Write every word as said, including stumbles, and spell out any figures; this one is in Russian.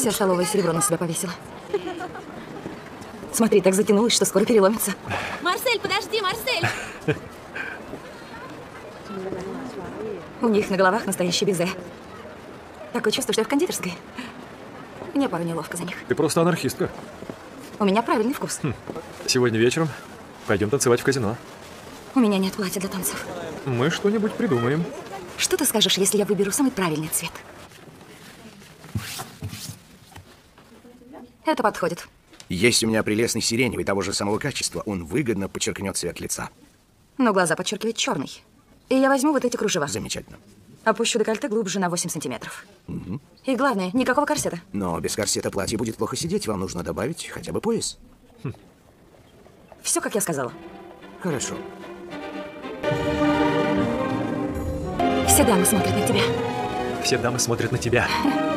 Все столовое серебро на себя повесила. Смотри, так затянулась, что скоро переломится. Марсель, подожди, Марсель! У них на головах настоящий безе. Такое чувство, что я в кондитерской. Мне порой неловко за них. Ты просто анархистка. У меня правильный вкус. Хм. Сегодня вечером пойдем танцевать в казино. У меня нет платья для танцев. Мы что-нибудь придумаем. Что ты скажешь, если я выберу самый правильный цвет? Это подходит. Есть у меня прелестный сиреневый того же самого качества. Он выгодно подчеркнет цвет лица. Но глаза подчеркивает черный. И я возьму вот эти кружева. Замечательно. Опущу декольте глубже на восемь сантиметров. Угу. И главное, никакого корсета. Но без корсета платье будет плохо сидеть. Вам нужно добавить хотя бы пояс. Хм. Все, как я сказала. Хорошо. Все дамы смотрят на тебя. Все дамы смотрят на тебя.